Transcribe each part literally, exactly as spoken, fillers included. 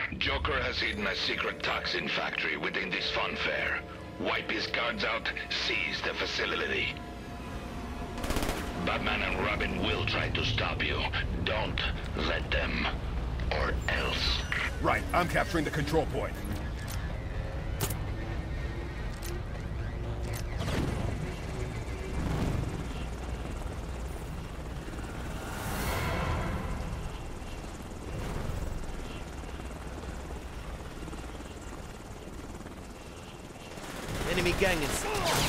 Joker has hidden a secret toxin factory within this fun fair. Wipe his guards out, seize the facility. Batman and Robin will try to stop you. Don't let them. Or else. Right, I'm capturing the control point. Enemy gang is...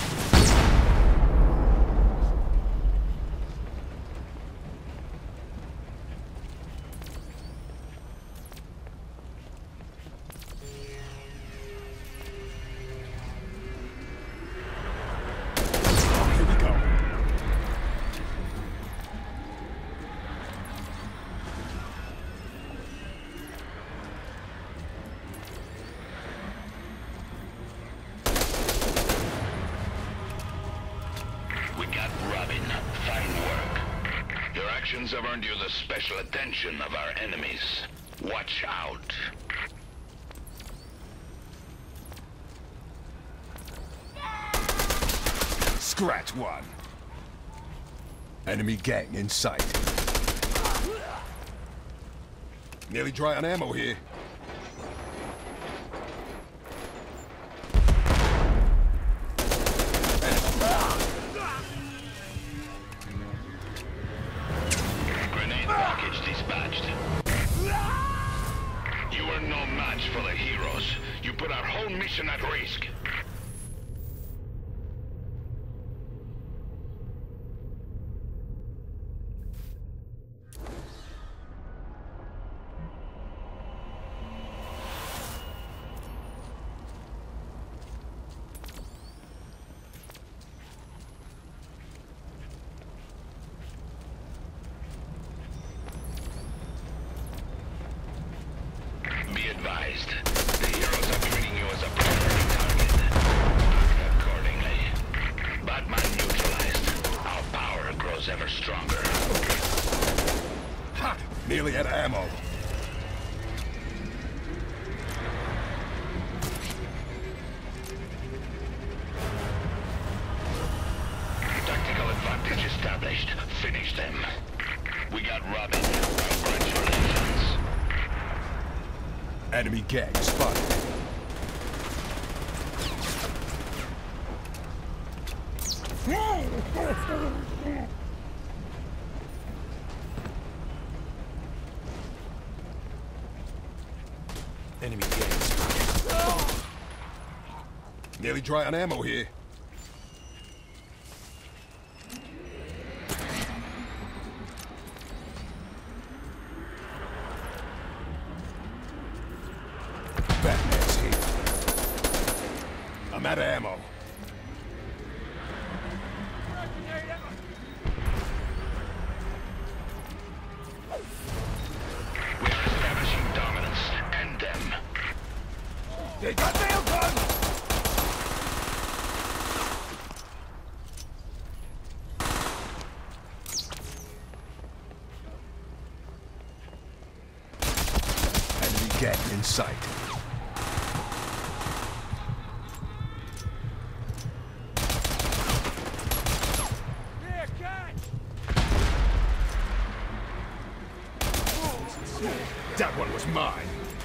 Have earned you the special attention of our enemies. Watch out. Scratch one. Enemy gang in sight. Nearly dry on ammo here. Dispatched. You are no match for the heroes. You put our whole mission at risk. Advised. The heroes are treating you as a primary target. Act accordingly. Batman neutralized. Our power grows ever stronger. Hot! Nearly out of ammo. Tactical advantage established. Finish them. We got Robin. Congratulations. Enemy gang spotted. Enemy gang spotted. Nearly dry on ammo here. Batman's here. I'm out of ammo. We are establishing dominance. End them. They got nail guns! Enemy gang in sight. That one was mine.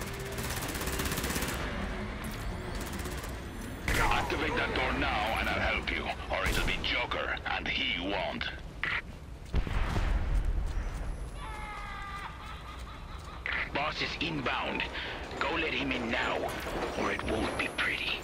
Activate that door now and I'll help you, or it'll be Joker, and he won't. Boss is inbound. Go let him in now, or it won't be pretty.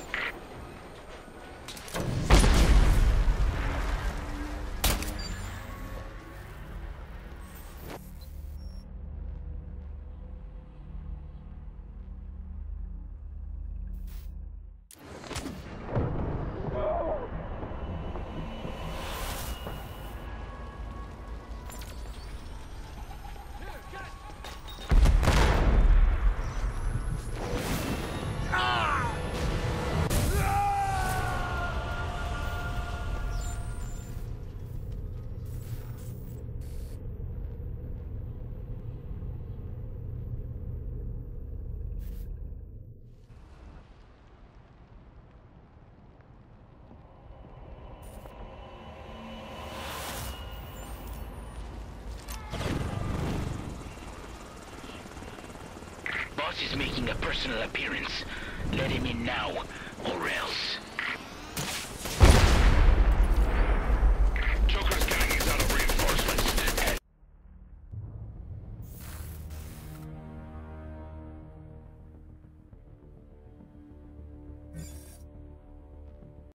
is making a personal appearance. Let him in now, or else.